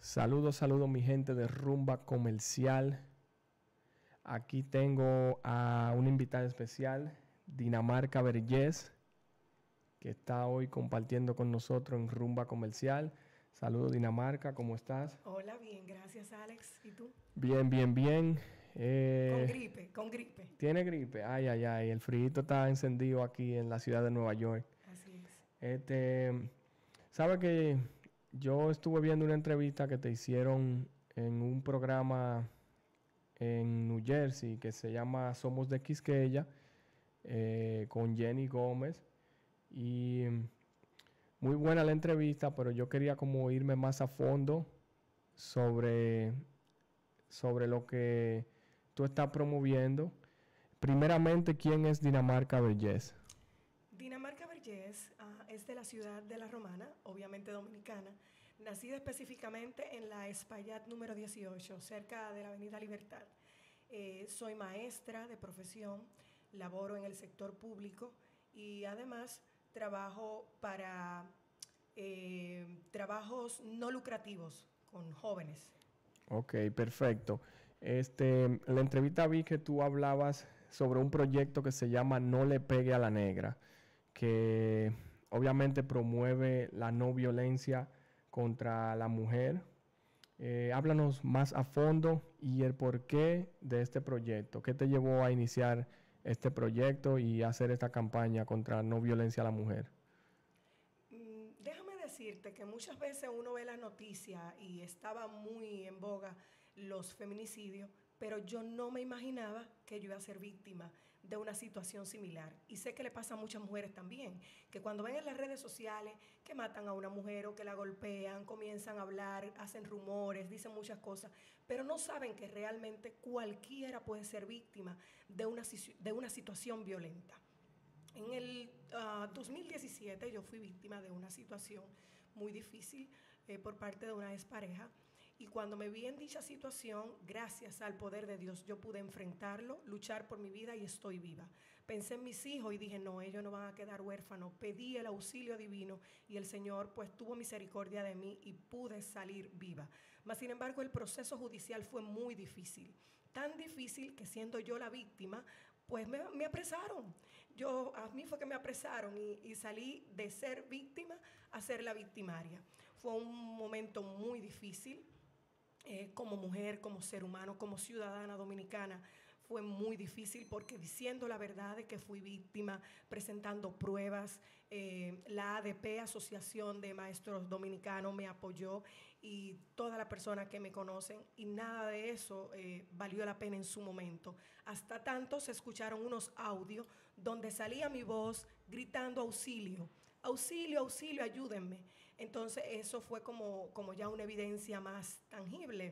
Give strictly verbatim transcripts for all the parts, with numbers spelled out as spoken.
Saludos, saludos mi gente de Rumba Comercial. Aquí tengo a una invitada especial, Dinamarca Vergés, que está hoy compartiendo con nosotros en Rumba Comercial. Saludos Dinamarca, ¿cómo estás? Hola, bien, gracias Alex. ¿Y tú? Bien, bien, bien. Eh, con gripe, con gripe. ¿Tiene gripe? Ay, ay, ay. El frío está encendido aquí en la ciudad de Nueva York. Así es. Este, ¿sabe que yo estuve viendo una entrevista que te hicieron en un programa en New Jersey que se llama Somos de Quisqueya, eh, con Jenny Gómez, y muy buena la entrevista, pero yo quería como irme más a fondo sobre, sobre lo que tú estás promoviendo. Primeramente, ¿quién es Dinamarca Vergés? Dinamarca Vergés uh, es de la ciudad de La Romana, obviamente dominicana, nacida específicamente en la Espaillat número dieciocho, cerca de la Avenida Libertad. Eh, soy maestra de profesión, laboro en el sector público y además trabajo para eh, trabajos no lucrativos con jóvenes. Ok, perfecto. Este, en la entrevista vi que tú hablabas sobre un proyecto que se llama No le pegue a la negra, que obviamente promueve la no violencia contra la mujer. Eh, háblanos más a fondo y el porqué de este proyecto. ¿Qué te llevó a iniciar este proyecto y hacer esta campaña contra no violencia a la mujer? Mm, déjame decirte que muchas veces uno ve la noticia y estaba muy en boga los feminicidios, pero yo no me imaginaba que yo iba a ser víctima de una situación similar. Y sé que le pasa a muchas mujeres también, que cuando ven en las redes sociales que matan a una mujer o que la golpean, comienzan a hablar, hacen rumores, dicen muchas cosas, pero no saben que realmente cualquiera puede ser víctima de una, de una situación violenta. En el uh, dos mil diecisiete yo fui víctima de una situación muy difícil eh, por parte de una expareja. Y cuando me vi en dicha situación, gracias al poder de Dios, yo pude enfrentarlo, luchar por mi vida y estoy viva. Pensé en mis hijos y dije, no, ellos no van a quedar huérfanos. Pedí el auxilio divino y el Señor pues tuvo misericordia de mí y pude salir viva. Mas, sin embargo, el proceso judicial fue muy difícil. Tan difícil que siendo yo la víctima, pues me, me apresaron. Yo, a mí fue que me apresaron y, y salí de ser víctima a ser la victimaria. Fue un momento muy difícil. Eh, como mujer, como ser humano, como ciudadana dominicana, fue muy difícil porque diciendo la verdad de que fui víctima, presentando pruebas, eh, la A D P, Asociación de Maestros Dominicanos, me apoyó y todas las personas que me conocen, y nada de eso eh, valió la pena en su momento. Hasta tanto se escucharon unos audios donde salía mi voz gritando auxilio. Auxilio, auxilio, ayúdenme. Entonces eso fue como, como ya una evidencia más tangible.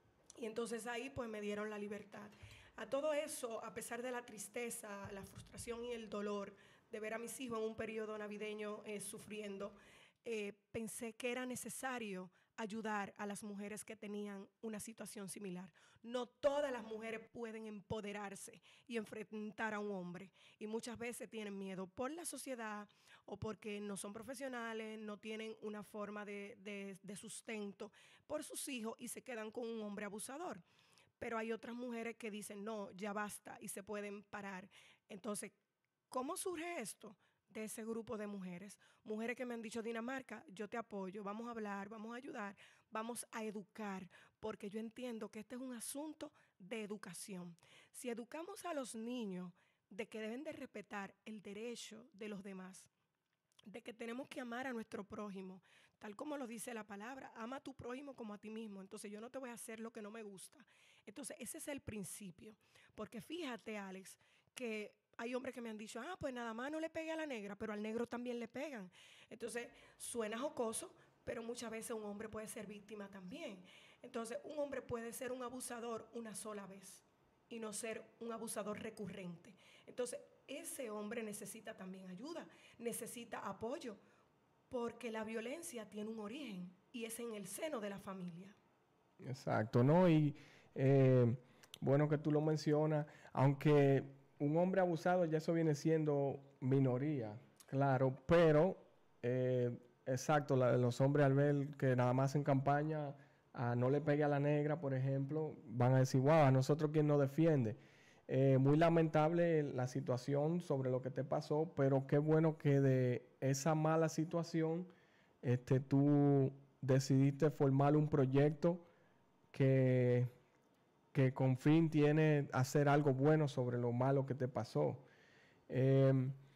Y entonces ahí pues me dieron la libertad. A todo eso, a pesar de la tristeza, la frustración y el dolor de ver a mis hijos en un periodo navideño eh, sufriendo, eh, pensé que era necesario ayudar a las mujeres que tenían una situación similar. No todas las mujeres pueden empoderarse y enfrentar a un hombre, y muchas veces tienen miedo por la sociedad o porque no son profesionales, no tienen una forma de, de, de sustento por sus hijos y se quedan con un hombre abusador. Pero hay otras mujeres que dicen, no, ya basta, y se pueden parar. Entonces, ¿cómo surge esto? De ese grupo de mujeres, mujeres que me han dicho, Dinamarca, yo te apoyo, vamos a hablar, vamos a ayudar, vamos a educar, porque yo entiendo que este es un asunto de educación. Si educamos a los niños de que deben de respetar el derecho de los demás, de que tenemos que amar a nuestro prójimo, tal como lo dice la palabra, ama a tu prójimo como a ti mismo, entonces yo no te voy a hacer lo que no me gusta. Entonces ese es el principio, porque fíjate, Alex, que hay hombres que me han dicho, ah, pues nada más no le pegue a la negra, pero al negro también le pegan. Entonces suena jocoso, pero muchas veces un hombre puede ser víctima también. Entonces un hombre puede ser un abusador una sola vez y no ser un abusador recurrente. Entonces ese hombre necesita también ayuda, necesita apoyo, porque la violencia tiene un origen y es en el seno de la familia. Exacto, ¿no? Y eh, bueno que tú lo mencionas, aunque un hombre abusado ya eso viene siendo minoría, claro, pero eh, exacto, la, los hombres al ver que nada más en campaña a No Le Pegue a la Negra, por ejemplo, van a decir, wow, a nosotros quién nos defiende. Eh, muy lamentable la situación sobre lo que te pasó, pero qué bueno que de esa mala situación este, tú decidiste formar un proyecto que, que con fin tiene hacer algo bueno sobre lo malo que te pasó. Eh,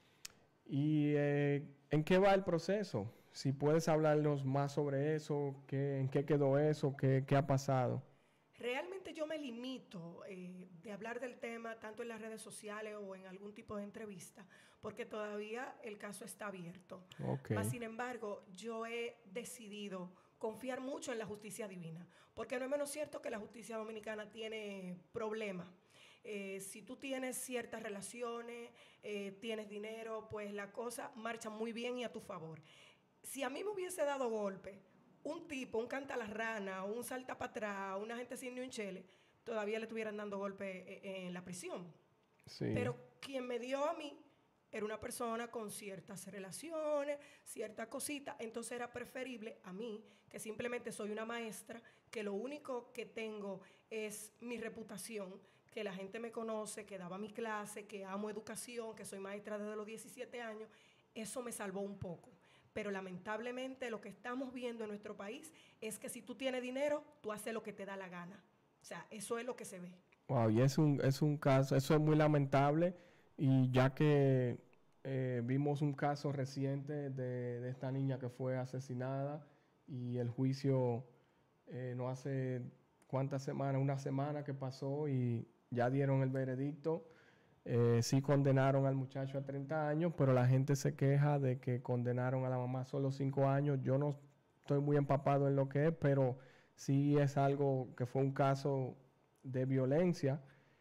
¿Y eh, en qué va el proceso? Si puedes hablarnos más sobre eso, qué, en qué quedó eso, qué, qué ha pasado. Realmente yo me limito eh, de hablar del tema tanto en las redes sociales o en algún tipo de entrevista, porque todavía el caso está abierto. Okay. Mas, sin embargo, yo he decidido confiar mucho en la justicia divina, porque no es menos cierto que la justicia dominicana tiene problemas. Eh, si tú tienes ciertas relaciones, eh, tienes dinero, pues la cosa marcha muy bien y a tu favor. Si a mí me hubiese dado golpe un tipo, un canta la rana, un salta para atrás, una gente sin ni un chele, todavía le estuvieran dando golpe en la prisión. Sí. Pero quien me dio a mí era una persona con ciertas relaciones, ciertas cositas, entonces era preferible a mí, que simplemente soy una maestra, que lo único que tengo es mi reputación, que la gente me conoce, que daba mi clase, que amo educación, que soy maestra desde los diecisiete años, eso me salvó un poco. Pero lamentablemente lo que estamos viendo en nuestro país es que si tú tienes dinero, tú haces lo que te da la gana. O sea, eso es lo que se ve. Wow, y es un, es un caso, eso es muy lamentable, y ya que eh, vimos un caso reciente de, de esta niña que fue asesinada y el juicio eh, no hace cuántas semanas, una semana que pasó y ya dieron el veredicto. Eh, sí condenaron al muchacho a treinta años, pero la gente se queja de que condenaron a la mamá solo cinco años. Yo no estoy muy empapado en lo que es, pero sí es algo que fue un caso de violencia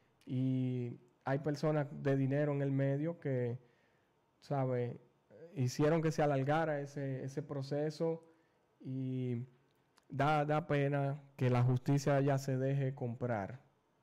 y hay personas de dinero en el medio que, ¿sabe?, hicieron que se alargara ese, ese proceso y da, da pena que la justicia ya se deje comprar.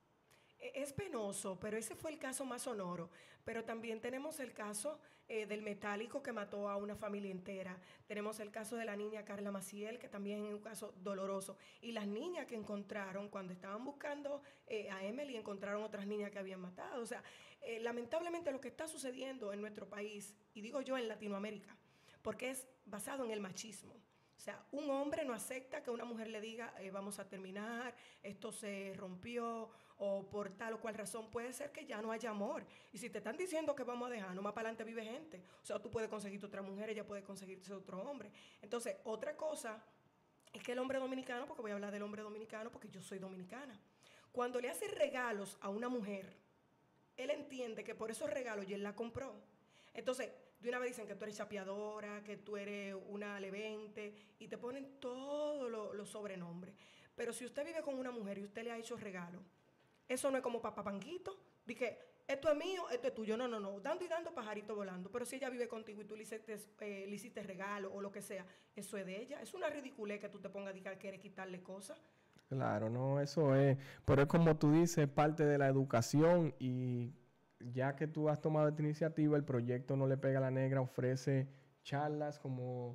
Es penoso, pero ese fue el caso más sonoro. Pero también tenemos el caso eh, del metálico que mató a una familia entera. Tenemos el caso de la niña Carla Maciel, que también es un caso doloroso. Y las niñas que encontraron cuando estaban buscando eh, a Emily, encontraron otras niñas que habían matado. O sea, eh, lamentablemente lo que está sucediendo en nuestro país, y digo yo en Latinoamérica, porque es basado en el machismo. O sea, un hombre no acepta que una mujer le diga, eh, vamos a terminar, esto se rompió, o por tal o cual razón, puede ser que ya no haya amor. Y si te están diciendo que vamos a dejar, no más para adelante vive gente. O sea, tú puedes conseguirte otra mujer, ella puede conseguirse otro hombre. Entonces, otra cosa es que el hombre dominicano, porque voy a hablar del hombre dominicano porque yo soy dominicana, cuando le hace regalos a una mujer, él entiende que por esos regalos ya él la compró. Entonces, de una vez dicen que tú eres chapeadora, que tú eres una levente, y te ponen todos los lo sobrenombres. Pero si usted vive con una mujer y usted le ha hecho regalos, eso no es como papá Panquito, de que esto es mío, esto es tuyo. No, no, no, dando y dando, pajarito volando. Pero si ella vive contigo y tú le hiciste, eh, le hiciste regalo o lo que sea, eso es de ella. Es una ridiculez que tú te pongas a decir que quieres quitarle cosas. Claro, no, eso es. Pero es como tú dices, parte de la educación, y ya que tú has tomado esta iniciativa, el proyecto No Le Pega a la Negra ofrece charlas, como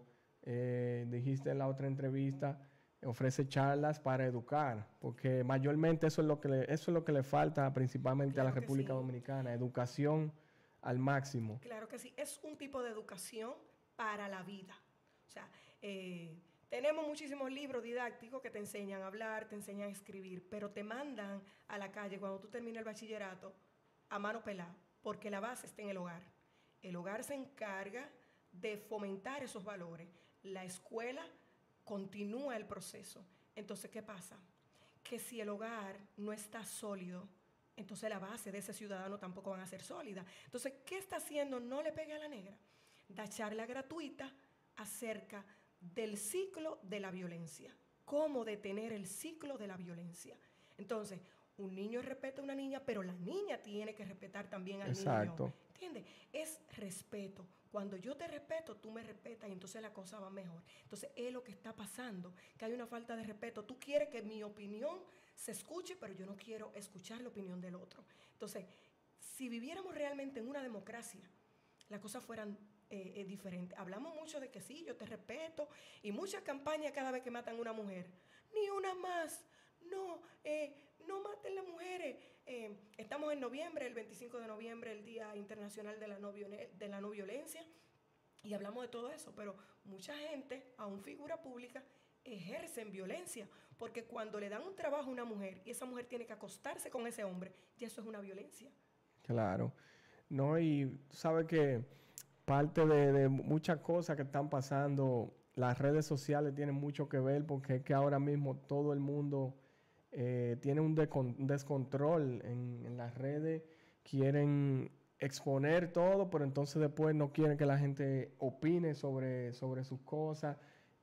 eh, dijiste en la otra entrevista, ofrece charlas para educar, porque mayormente eso es lo que le, eso es lo que le falta principalmente claro a la República sí. Dominicana, educación al máximo. Claro que sí, es un tipo de educación para la vida. O sea, eh, tenemos muchísimos libros didácticos que te enseñan a hablar, te enseñan a escribir, pero te mandan a la calle cuando tú terminas el bachillerato a mano pelada, porque la base está en el hogar. El hogar se encarga de fomentar esos valores. La escuela continúa el proceso. Entonces, ¿qué pasa? Que si el hogar no está sólido, entonces la base de ese ciudadano tampoco van a ser sólida. Entonces, ¿qué está haciendo No Le Pegue a la Negra? Da charla gratuita acerca del ciclo de la violencia. Cómo detener el ciclo de la violencia. Entonces, un niño respeta a una niña, pero la niña tiene que respetar también al Exacto. niño. ¿Entiendes? Es respeto. Cuando yo te respeto, tú me respetas y entonces la cosa va mejor. Entonces es lo que está pasando, que hay una falta de respeto. Tú quieres que mi opinión se escuche, pero yo no quiero escuchar la opinión del otro. Entonces, si viviéramos realmente en una democracia, las cosas fueran eh, eh, diferentes. Hablamos mucho de que sí, yo te respeto, y muchas campañas cada vez que matan a una mujer. ni una más. No, eh, no maten las mujeres. Eh, estamos en noviembre, el veinticinco de noviembre, el Día Internacional de la No, de la no Violencia, y hablamos de todo eso, pero mucha gente, aún figura pública, ejercen violencia, porque cuando le dan un trabajo a una mujer y esa mujer tiene que acostarse con ese hombre, ya eso es una violencia. Claro. No, y sabes que parte de, de muchas cosas que están pasando, las redes sociales tienen mucho que ver, porque es que ahora mismo todo el mundo eh, tiene un, decon- un descontrol en, en las redes, quieren exponer todo, pero entonces después no quieren que la gente opine sobre, sobre sus cosas,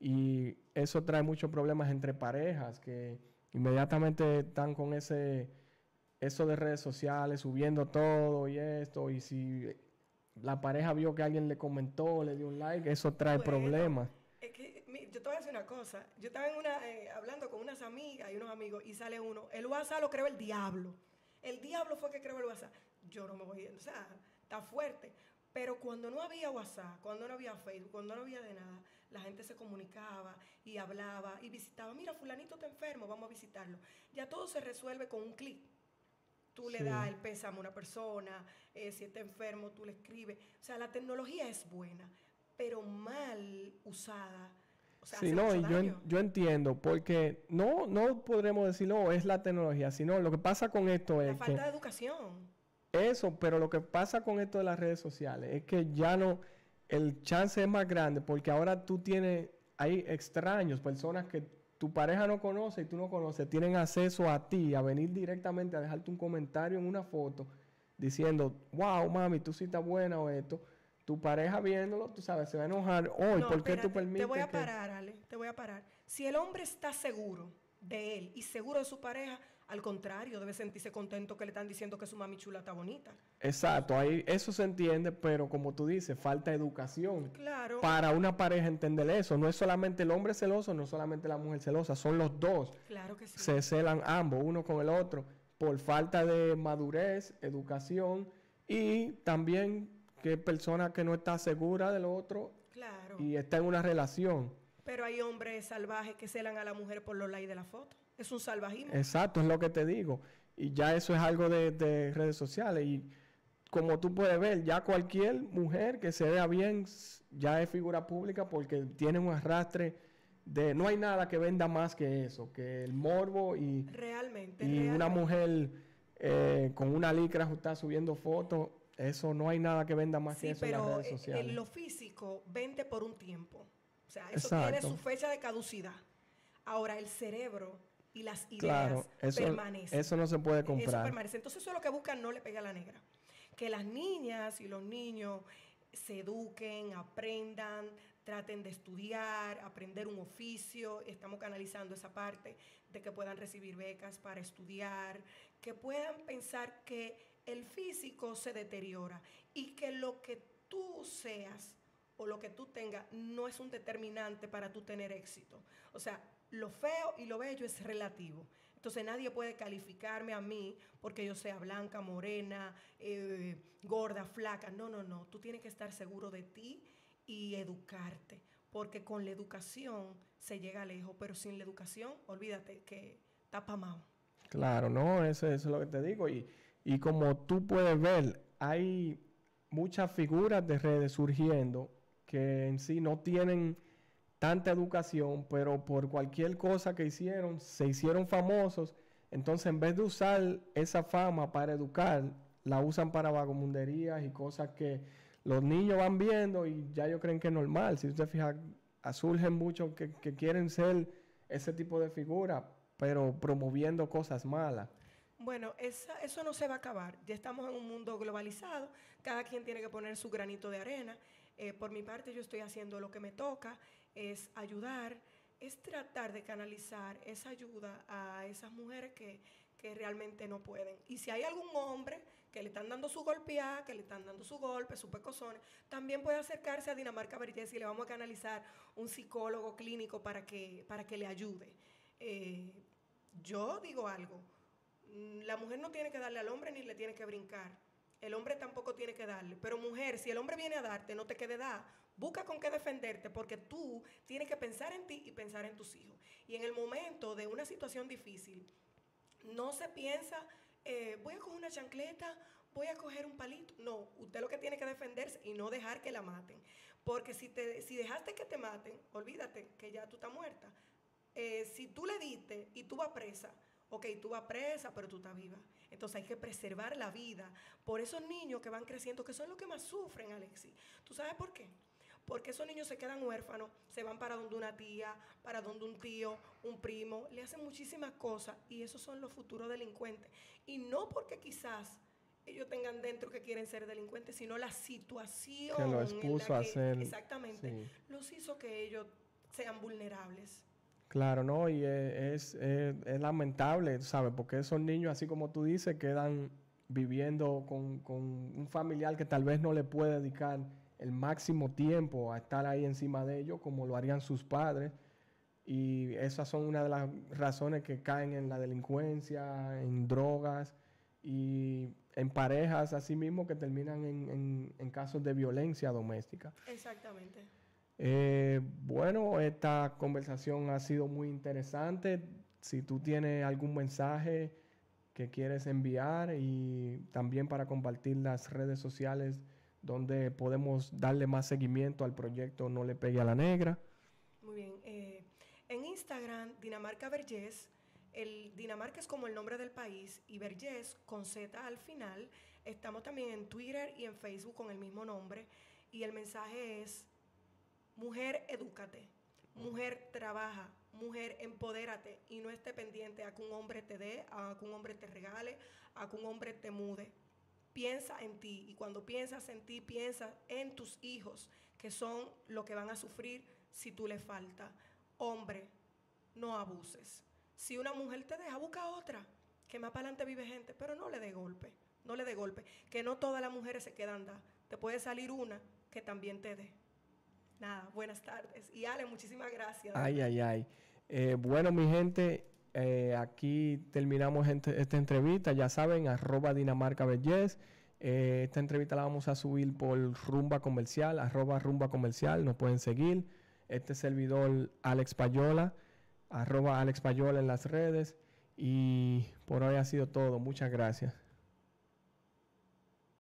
y eso trae muchos problemas entre parejas que inmediatamente están con ese eso de redes sociales, subiendo todo y esto, y si la pareja vio que alguien le comentó, le dio un like, eso trae Bueno, problemas. es que mi, yo te voy a decir una cosa. Yo estaba en una, eh, hablando con unas amigas y unos amigos y sale uno, el WhatsApp lo creó el diablo. El diablo fue que creó el WhatsApp. Yo no me voy, o sea, está fuerte. Pero cuando no había WhatsApp, cuando no había Facebook, cuando no había de nada, la gente se comunicaba y hablaba y visitaba. Mira, fulanito está enfermo, vamos a visitarlo. Ya todo se resuelve con un clic. Tú le Sí. das el pésame a una persona, eh, si está enfermo, tú le escribes. O sea, la tecnología es buena, pero mal usada. O sea, Sí, hace no, mucho y yo, en- daño. yo entiendo, porque no, no podremos decir, no, es la tecnología, sino lo que pasa con esto La es que falta de educación. eso, pero lo que pasa con esto de las redes sociales es que ya no, el chance es más grande, porque ahora tú tienes, hay extraños, personas que tu pareja no conoce y tú no conoces, tienen acceso a ti, a venir directamente a dejarte un comentario en una foto diciendo, wow, mami, tú sí estás buena o esto. Tu pareja viéndolo, tú sabes, se va a enojar. Hoy, No, ¿por qué tú espérate, te voy permites a que...? parar, Ale, te voy a parar. Si el hombre está seguro de él y seguro de su pareja, al contrario, debe sentirse contento que le están diciendo que su mami chula está bonita. Exacto, ahí eso se entiende, pero como tú dices, falta educación Claro, para una pareja entender eso. No es solamente el hombre celoso, no es solamente la mujer celosa, son los dos. claro que sí. Se celan ambos, uno con el otro, por falta de madurez, educación, y también que persona que no está segura del otro Claro. y está en una relación. Pero hay hombres salvajes que celan a la mujer por los likes de la foto. Es un salvajismo. Exacto, es lo que te digo. Y ya eso es algo de, de redes sociales. Y como tú puedes ver, ya cualquier mujer que se vea bien s- ya es figura pública porque tiene un arrastre de... No hay nada que venda más que eso, que el morbo y, Realmente, y una realmente. mujer eh, con una licra ajustada subiendo fotos. Eso no hay nada que venda más que Sí, eso en las pero redes eh, sociales. en lo físico vende por un tiempo. O sea, eso tiene Exacto. su fecha de caducidad. Ahora, el cerebro y las ideas Claro, eso, permanecen. eso no se puede Eso comprar. permanece. Entonces, eso es lo que buscan, no le pegue a la negra. Que las niñas y los niños se eduquen, aprendan, traten de estudiar, aprender un oficio. Estamos canalizando esa parte de que puedan recibir becas para estudiar, que puedan pensar que el físico se deteriora y que lo que tú seas o lo que tú tengas no es un determinante para tú tener éxito. O sea, lo feo y lo bello es relativo. Entonces nadie puede calificarme a mí porque yo sea blanca, morena, eh, gorda, flaca. No, no, no. Tú tienes que estar seguro de ti y educarte. Porque con la educación se llega lejos, pero sin la educación, olvídate que está pamado. Claro, no, eso, eso es lo que te digo. Y, y como tú puedes ver, hay muchas figuras de redes surgiendo que en sí no tienen tanta educación, pero por cualquier cosa que hicieron, se hicieron famosos. Entonces, en vez de usar esa fama para educar, la usan para vagabunderías y cosas que los niños van viendo y ya ellos creen que es normal. Si usted fija, surgen muchos que, que quieren ser ese tipo de figura, pero promoviendo cosas malas. Bueno, esa, eso no se va a acabar. Ya estamos en un mundo globalizado. Cada quien tiene que poner su granito de arena. Eh, por mi parte, yo estoy haciendo lo que me toca, es ayudar, es tratar de canalizar esa ayuda a esas mujeres que, que realmente no pueden. Y si hay algún hombre que le están dando su golpeada, que le están dando su golpe, sus pecosones, también puede acercarse a Dinamarca Belleza y le vamos a canalizar un psicólogo clínico para que, para que le ayude. Eh, yo digo algo, la mujer no tiene que darle al hombre ni le tiene que brincar. El hombre tampoco tiene que darle. Pero mujer, si el hombre viene a darte, no te quede dar. Busca con qué defenderte porque tú tienes que pensar en ti y pensar en tus hijos. Y en el momento de una situación difícil, no se piensa, eh, voy a coger una chancleta, voy a coger un palito. No, usted lo que tiene que defenderse y no dejar que la maten. Porque si, te, si dejaste que te maten, olvídate que ya tú estás muerta. Eh, si tú le diste y tú vas presa, ok, tú vas presa, pero tú estás viva. Entonces hay que preservar la vida por esos niños que van creciendo, que son los que más sufren, Alexis. ¿Tú sabes por qué? Porque esos niños se quedan huérfanos, se van para donde una tía, para donde un tío, un primo, le hacen muchísimas cosas y esos son los futuros delincuentes. Y no porque quizás ellos tengan dentro que quieren ser delincuentes, sino la situación que lo expuso en la a que, ser, exactamente, sí, los hizo que ellos sean vulnerables. claro, ¿no? Y es, es, es, es lamentable, ¿sabes? Porque esos niños, así como tú dices, quedan viviendo con, con un familiar que tal vez no le puede dedicar el máximo tiempo a estar ahí encima de ellos, como lo harían sus padres. Y esas son una de las razones que caen en la delincuencia, en drogas y en parejas así mismo que terminan en, en, en casos de violencia doméstica. Exactamente. Eh, bueno, esta conversación ha sido muy interesante. Si tú tienes algún mensaje que quieres enviar y también para compartir las redes sociales donde podemos darle más seguimiento al proyecto No le pegue a la negra. Muy bien. Eh, en Instagram, Dinamarca Vergés, el Dinamarca es como el nombre del país y Vergés con Z al final. Estamos también en Twitter y en Facebook con el mismo nombre y el mensaje es: mujer, edúcate, mujer, trabaja, mujer, empodérate y no esté pendiente a que un hombre te dé, a que un hombre te regale, a que un hombre te mude. Piensa en ti y cuando piensas en ti, piensa en tus hijos, que son los que van a sufrir si tú le faltas. Hombre, no abuses. Si una mujer te deja, busca otra, que más para adelante vive gente, pero no le dé golpe, no le dé golpe, que no todas las mujeres se quedan dadas. Te puede salir una que también te dé. Nada, buenas tardes. Y Ale, muchísimas gracias. Ay, ay, ay. Eh, bueno, mi gente, eh, aquí terminamos ente, esta entrevista. Ya saben, arroba Dinamarca Vergés. Eh, esta entrevista la vamos a subir por Rumba Comercial, arroba Rumba Comercial. Nos pueden seguir. Este servidor, Alex Payola, arroba Alex Payola en las redes. Y por hoy ha sido todo. Muchas gracias.